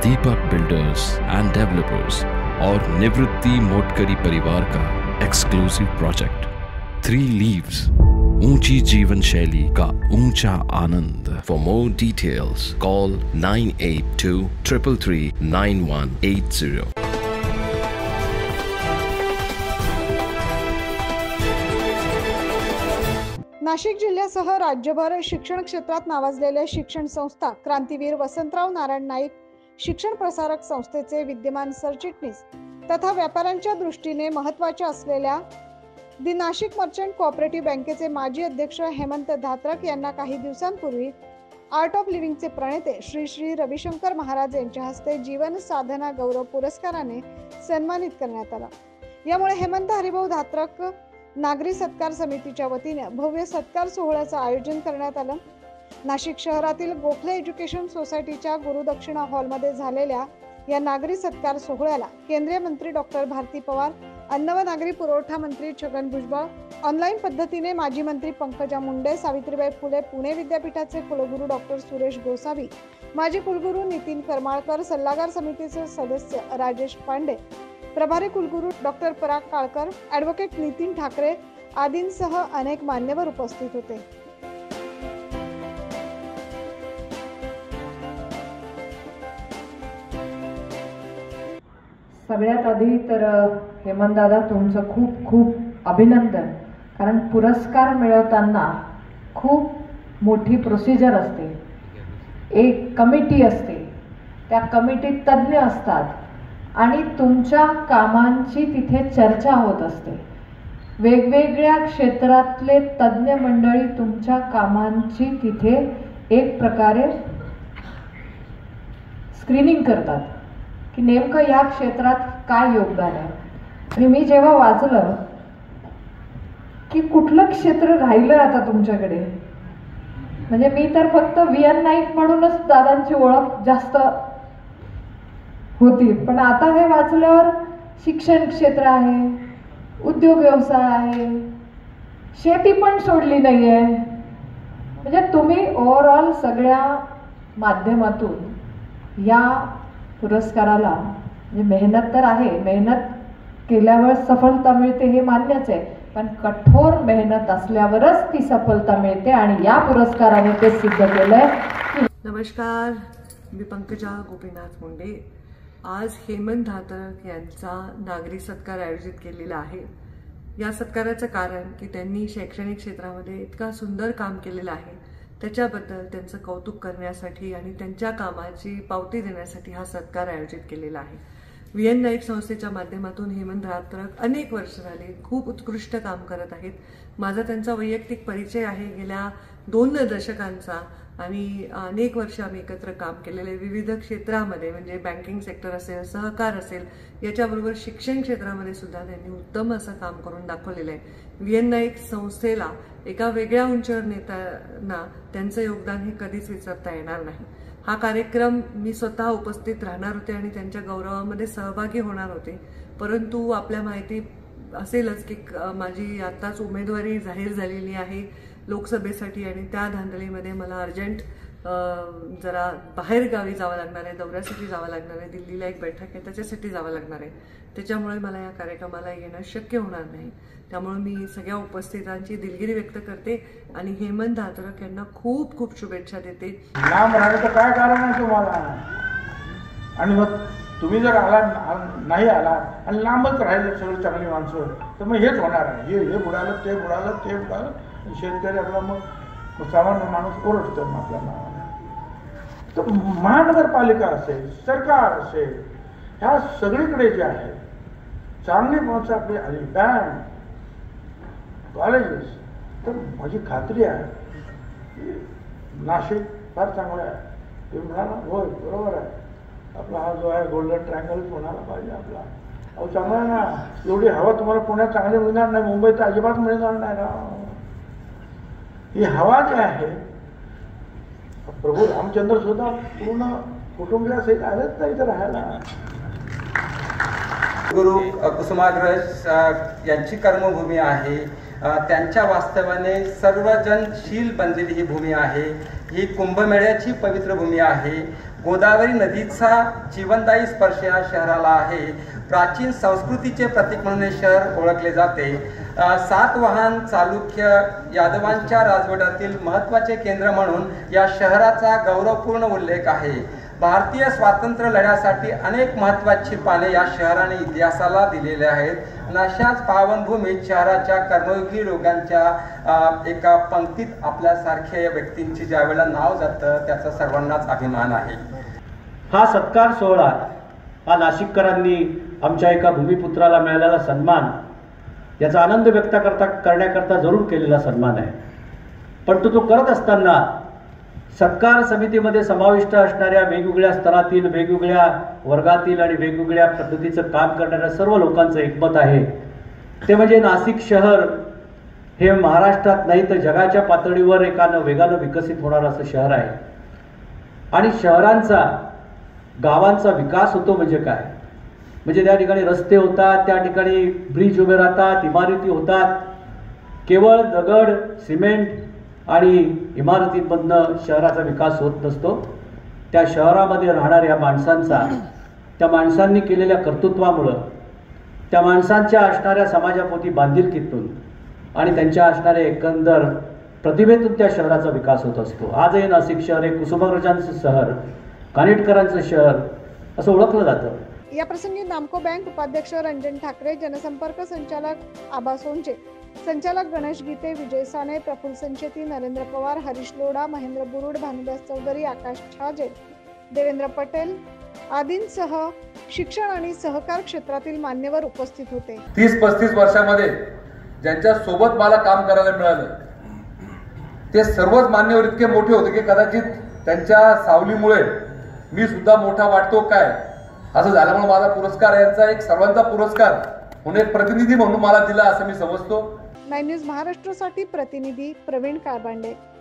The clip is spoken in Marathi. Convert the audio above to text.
दीपक बिल्डर्स एंड डेवलपर्स और निवृत्ति मोटकरी परिवार का एक्सक्लूसिव प्रोजेक्ट 3 लीव्स, ऊंची जीवन शैली का ऊंचा आनंद। For more details call 9823339180। Nashik जिल्ह्यासह राज्यभर शिक्षण क्षेत्रात नावाजलेल्या शिक्षण संस्था क्रांतीवीर वसंतराव नारायण नाईक शिक्षण प्रसारक संस्थेचे विद्यमान सरचिटणीस तथा व्यापाऱ्यांच्या दृष्टीने महत्त्वाच्या असलेल्या दि नाशिक मर्चंट कोऑपरेटिव्ह बँकेचे माजी अध्यक्ष हेमंत धात्रक यांना काही दिवसांपूर्वी आर्ट ऑफ लिव्हिंगचे प्रणेते श्री श्री रविशंकर महाराज यांच्या हस्ते जीवन साधना गौरव पुरस्काराने सन्मानित करण्यात आला। यामुळे हेमंत हरिभाऊ धात्रक नागरी सत्कार समितीच्या वतीने भव्य सत्कार सोहळ्याचं आयोजन करण्यात आलं। नाशिक शहरातील गोखले एज्युकेशन सोसायटीच्या गुरुदक्षिणा हॉलमध्ये झालेल्या या नागरी सत्कार सोहळ्याला केंद्रीय मंत्री डॉक्टर भारती पवार, अन्न व नागरी पुरवठा मंत्री छगन भुजबळ, ऑनलाईन पद्धतीने माजी मंत्री पंकजा मुंडे, सावित्रीबाई फुले पुणे विद्यापीठाचे कुलगुरू डॉक्टर सुरेश गोसावी, माजी कुलगुरू नितीन करमाळकर, सल्लागार समितीचे सदस्य राजेश पांडे, प्रभारी कुलगुरू डॉक्टर पराग काळकर, ॲडव्होकेट नितीन ठाकरे आदींसह अनेक मान्यवर उपस्थित होते। सगळ्यात आधी तर हेमंत दादा तुमचं खूप खूप अभिनंदन, कारण पुरस्कार मिळवताना खूप मोठी प्रोसिजर असते, एक कमिटी असते, त्या कमिटीत तज्ज्ञ असतात आणि तुमच्या कामांची तिथे चर्चा होत असते। वेगवेगळ्या क्षेत्रातले तज्ज्ञ मंडळी तुमच्या कामांची तिथे एक प्रकारे स्क्रीनिंग करतात की नेमकं या क्षेत्रात काय योगदान आहे। आणि मी जेव्हा वाचलं की कुठलं क्षेत्र राहिलं आता तुमच्याकडे, म्हणजे मी तर फक्त VN नाईक म्हणूनच दादांची ओळख जास्त होती, पण आता हे वाचल्यावर शिक्षण क्षेत्र आहे, उद्योग व्यवसाय आहे, शेती पण सोडली नाहीये। म्हणजे तुम्ही ओव्हरऑल सगळ्या माध्यमातून या पुरस्काराला म्हणजे मेहनत तर आहे, मेहनत केल्यावर सफलता मिळते हे मान्यच आहे, पण कठोर मेहनत असल्यावरच ती सफलता मिळते आणि या पुरस्काराने ते सिद्ध केलंय। नमस्कार, मी पंकजा गोपीनाथ मुंडे। आज हेमंत धात्रक यांचा नागरी सत्कार आयोजित केलेला आहे। या सत्काराचं कारण की त्यांनी शैक्षणिक क्षेत्रामध्ये इतका सुंदर काम केलेलं आहे, त्याच्याबद्दल त्यांचं कौतुक करण्यासाठी आणि त्यांच्या कामाची पावती देण्यासाठी हा सत्कार आयोजित केलेला आहे। VN नाईक संस्थेच्या माध्यमातून हेमंत धात्रक अनेक वर्ष झाले खूप उत्कृष्ट काम करत आहेत। माझा त्यांचा वैयक्तिक परिचय आहे गेल्या 2 दशकांचा आणि अनेक वर्ष आम्ही एकत्र काम केलेले विविध क्षेत्रामध्ये, म्हणजे बँकिंग सेक्टर असेल, सहकार असेल, याच्याबरोबर शिक्षण क्षेत्रामध्ये सुद्धा त्यांनी उत्तम असं काम करून दाखवलेलं आहे। VN नाईक संस्थेला एका वेगळ्या उंचीवर नेताना त्यांचं योगदान हे कधीच विसरता येणार नाही। हा कार्यक्रम मी स्वतः उपस्थित राहणार होते आणि त्यांच्या गौरवामध्ये सहभागी होणार होते, परंतु आपल्या माहिती असेलच की माझी आत्ताच उमेदवारी जाहीर झालेली आहे लोकसभेसाठी आणि त्या धांदलीमध्ये मला अर्जंट जरा बाहेर गावी जावं लागणार आहे, दौऱ्यासाठी जावं लागणार आहे, दिल्लीला एक बैठक आहे त्याच्यासाठी जावं लागणार आहे, त्याच्यामुळे मला या कार्यक्रमाला येणं शक्य होणार नाही। त्यामुळे मी सगळ्या उपस्थितांची दिलगिरी व्यक्त करते आणि हेमंत धात्रक यांना खूप खूप शुभेच्छा देते। लांब राहण्याचं काय कारण आहे तुम्हाला? आणि मग तुम्ही जर आला नाही आला आणि लांबच राहिले सगळी चांगली माणसं, तर मग हेच होणार आहे, हे बुडालं ते बुडालं ते बुडालं, शेतकरी आपला मग सामान्य माणूस ओरडतो मग आपल्या नावाने। तर महानगरपालिका असेल, सरकार असेल, ह्या सगळीकडे जे आहे चांगली माणसं आपली आली, बँक, कॉलेजेस, तर माझी खात्री आहे की नाशिक फार चांगलं आहे। तुम्ही म्हणाला होय बरोबर आहे, आपला हा जो आहे गोल्डन ट्रायंगलच म्हणाला पाहिजे आपला। अहो चांगला आहे ना, एवढी हवा तुम्हाला पुण्यात चांगली मिळणार नाही, मुंबईत अजिबात मिळणार नाही ना। ही हवा जी आहे, प्रभू रामचंद्र सुद्धा पूर्ण कुटुंबियासहित आलेच नाही इथं राहायला। गुरु कुसुमाग्रज यांची कर्मभूमी आहे, त्यांच्या वास्तवाने सर्वजनशील बनलेली ही भूमी आहे, ही कुंभमेळ्याची पवित्र भूमी आहे। गोदावरी नदीचा जीवनदायी स्पर्श या शहराला आहे. प्राचीन संस्कृतीचे प्रतीक म्हणून हे शहर ओळखले जाते. सातवाहन चालुक्य यादवांच्या राजवटीतील महत्त्वाचे केंद्र म्हणून या शहराचा गौरवपूर्ण उल्लेख आहे. भारतीय स्वातंत्र्य लढ्यासाठी अनेक महत्त्वाची पाने या शहराने इतिहासाला दिलेले आहेत. अशाच पावनभूमीत शहराच्या कर्मयोगी लोकांच्या एका पंक्तीत आपल्यासारख्या व्यक्तींची ज्यावेळेला नाव जातं त्याचा सर्वांनाच अभिमान आहे. हा सत्कार सोहळा हा नाशिककरांनी आमच्या एका भूमिपुत्राला मिळालेला सन्मान याचा आनंद व्यक्त करण्याकरता जरूर केलेला सन्मान आहे. पण तो करत असताना सत्कार समितीमध्ये समाविष्ट असणाऱ्या वेगवेगळ्या स्तरातील, वेगवेगळ्या वर्गातील आणि वेगवेगळ्या पद्धतीचं काम करणाऱ्या सर्व लोकांचं एकमत आहे. ते म्हणजे नाशिक शहर हे महाराष्ट्रात नाही तर जगाच्या पातळीवर एकानं वेगानं विकसित होणारं असं शहर आहे. आणि शहरांचा, गावांचा विकास होतो म्हणजे काय? म्हणजे त्या ठिकाणी रस्ते होतात, त्या ठिकाणी ब्रिज उभे राहतात, इमारती होतात. केवळ दगड, सिमेंट आणि इमारतींमधनं शहराचा विकास होत नसतो. त्या शहरामध्ये राहणाऱ्या माणसांचा, त्या माणसांनी केलेल्या कर्तृत्वामुळं, त्या माणसांच्या असणाऱ्या समाजापोटी बांधिलकीतून आणि त्यांच्या असणाऱ्या एकंदर प्रतिभेतून त्या शहराचा विकास होत असतो. आजही नाशिक शहर हे कुसुमाग्रजांचं शहर, कानिटकरांचं शहर असं ओळखलं जातं. या प्रसंगी नामको बँक उपाध्यक्ष रंजन ठाकरे, जनसंपर्क संचालक आबा सोंचे, संचालक गणेश गीते, विजय साने, प्रफुल्ल संचेती, नरेंद्र पवार, हरीश लोढा, महेंद्र बुरुड, भानुदास चौधरी, आकाश छाजे, देवेंद्र पटेल आदींसह शिक्षण आणि सहकार क्षेत्रातील मान्यवर उपस्थित होते. 30-35 वर्षामध्ये ज्यांच्या सोबत मला काम करायला मिळालं ते सर्वच मान्यवर इतके मोठे होते की कदाचित त्यांच्या सावलीमुळे मी सुद्धा मोठा वाटतो काय असं झाल्यामुळे माझा पुरस्कार यांचा एक सर्वांचा पुरस्कार म्हणून एक प्रतिनिधी म्हणून मला दिला असं मी समजतो. 9 न्यूज महाराष्ट्रासाठी प्रतिनिधी प्रवीण काळबांडे.